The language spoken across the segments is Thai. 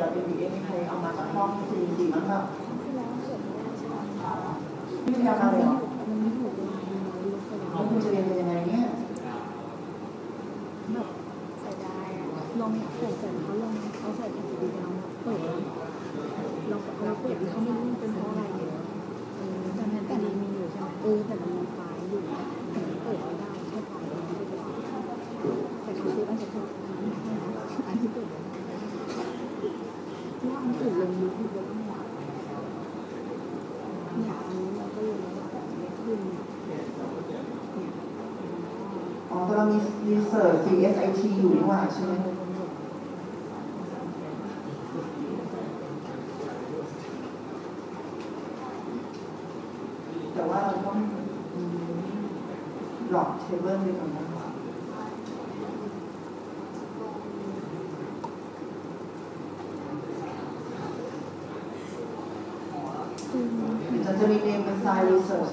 MBA มีใครเอามาจากห้องCDCบ้างครับไม่มีเอามาเลยเหรอแล้วคุณจะเรียนเป็นยังไงเนี่ยแบบเสียดายอะลองใส่เขาใส่ถุงดีจังเปิดเราเปิดเขาไม่รู้เป็นเพราะอะไรเนี่ยแต่มันมีอยู่ใช่ไหมแต่มันมีไฟล์อยู่แต่เปิดไม่ได้ใช่ไฟล์แต่เขาซื้ออันจะถูกอันที่เปิดเพราะว่าอันอื่นลงยูทูบแล้วเนี่ยอันนี้เราก็เลยไม่ขึ้นแต่เรามี Research CSIT อยู่นี่หว่าใช่ไหมแต่ว่าเราต้องหลอกเทเบิลไปก่อนนะคะฉันจะรีเนมเป็น Science Research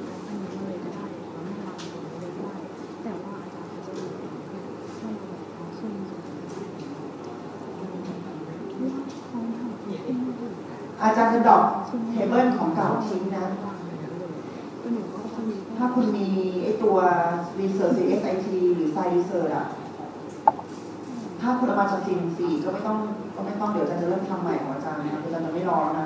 อาจารย์จะดรอปเทเบิลของเก่าทิ้งนะถ้าคุณมีไอตัว Research CSIT หรือ Science Research อะถ้าคุณเอามาจากCNCก็ไม่ต้องเดี๋ยวอาจารย์จะเริ่มทำใหม่ของอาจารย์นะอาจารย์จะไม่รอนะ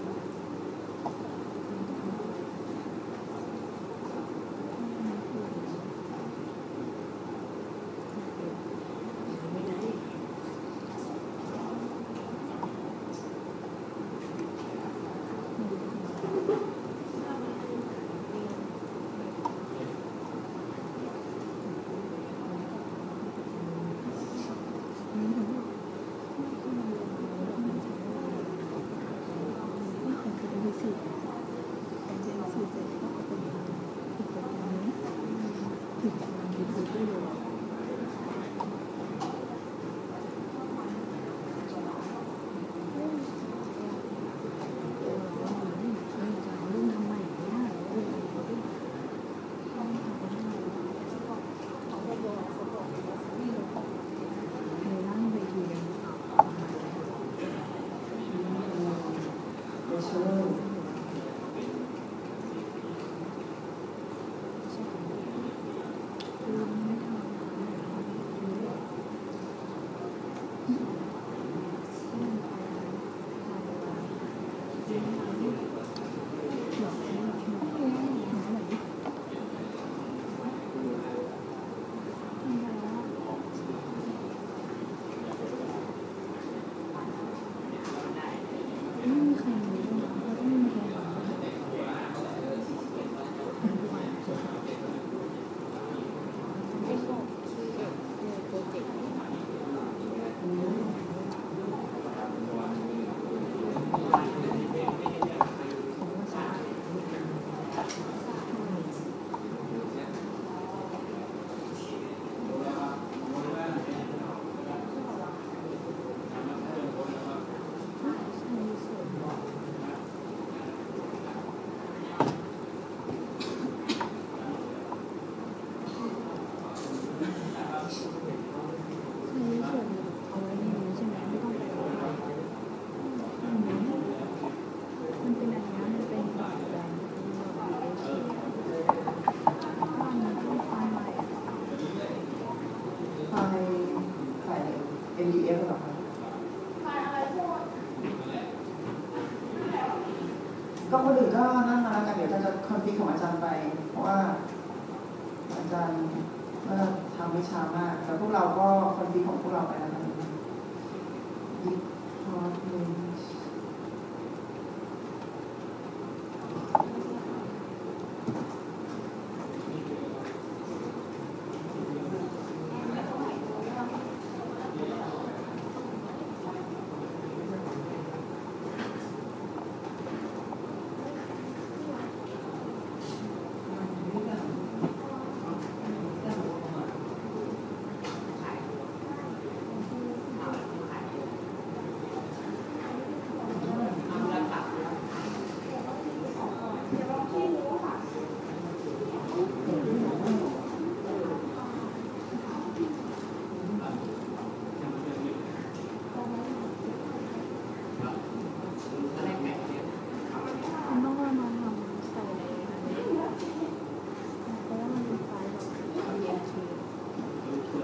MDF หรอครับก็คนอื่นก็นั่นมาแล้วกันเดี๋ยวอาจารย์จะคอนฟิกของอาจารย์ไปเพราะว่าอาจารย์ก็ทำไม่ช้ามากแต่พวกเราก็คอนฟิกของพวกเราไปแล้วกันดิพอร์ตเลน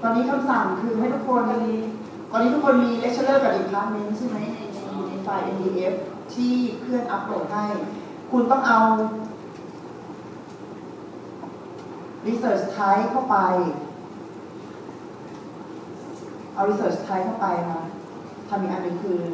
ตอนนี้คำสั่งคือให้ทุกคนตอนนี้ทุกคนมี lecturer กับ department ใช่ไหมในไฟล์ NDF ที่เพื่อนอัปโหลดให้ คุณต้องเอา research type เข้าไป เอา research type เข้าไปนะทำอีกอันหนึ่งคือ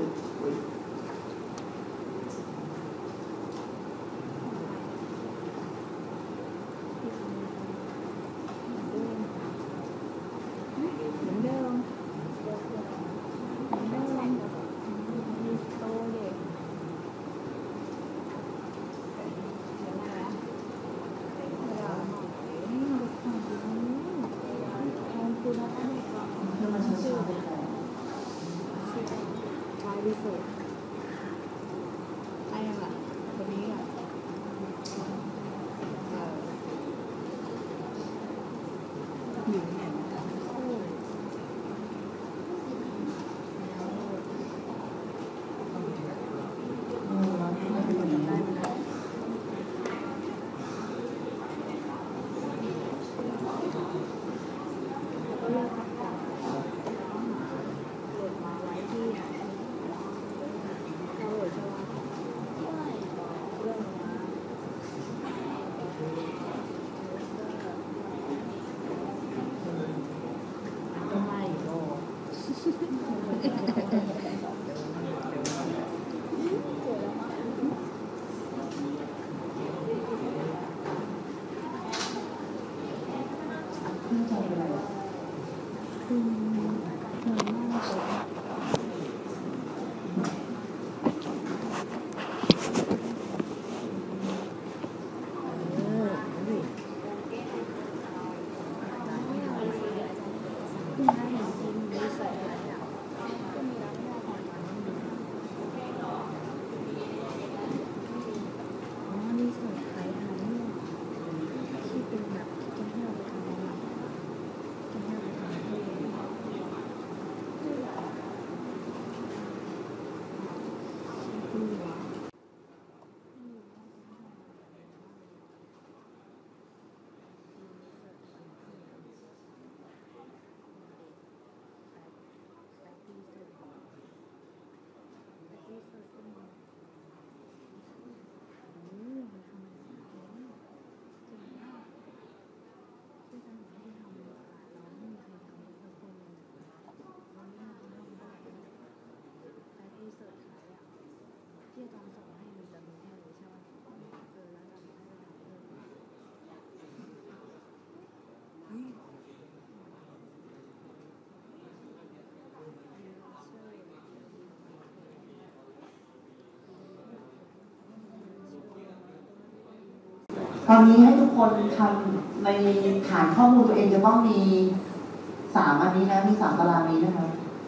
ตอนนี้ให้ทุกคนทำในฐานข้อมูลตัวเองจะต้องมี3 อันนี้นะ มี3 ตารางนี้นะคะ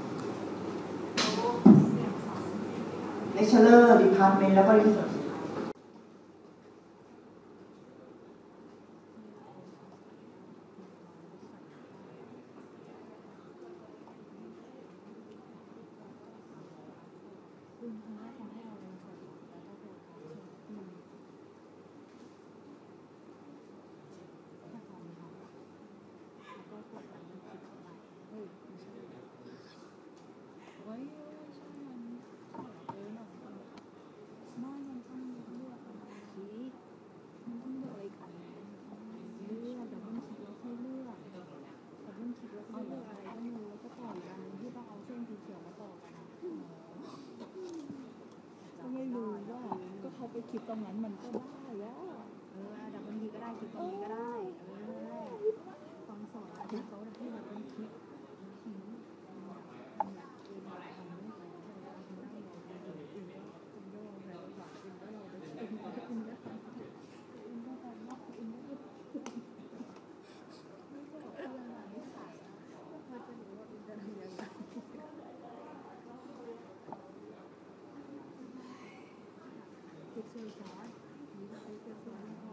lecturer department แล้วก็ research ไปคลิปตรงนั้นมันก็ได้แล้วดับบางทีก็ได้คลิปตรงนี้ก็ได้ฟังสอนที่เขาให้แบบเป็นคลิปเชื่อช้า